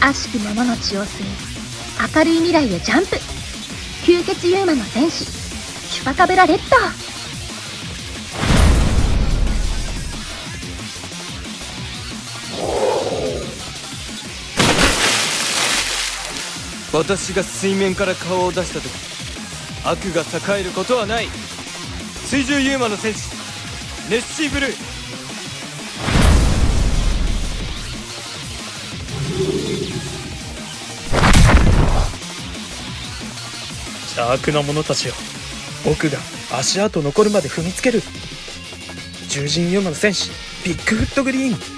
悪しき者の血を吸い明るい未来へジャンプ。吸血ユーマの戦士チュパカブラレッド。 私が水面から顔を出した時、悪が栄えることはない。水中ユーマの戦士ネッシーブルー。 邪悪な者たちよ、僕が足跡残るまで踏みつける。獣人ユーマの戦士ビッグフットグリーン。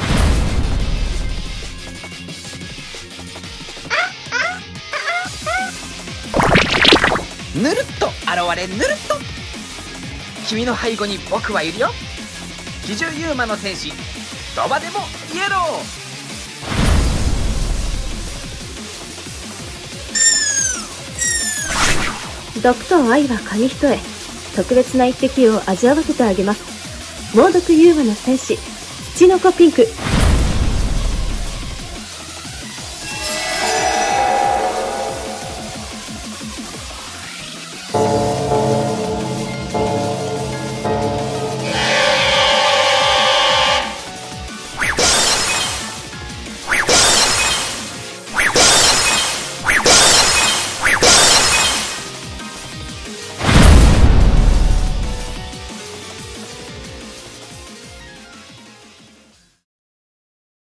ぬるっと現れぬるっと。君の背後に僕はいるよ。奇獣ユーマの戦士ドバでもイエロー。毒と愛は紙一重。特別な一滴を味わわせてあげます。猛毒ユーマの戦士ツチノコピンク。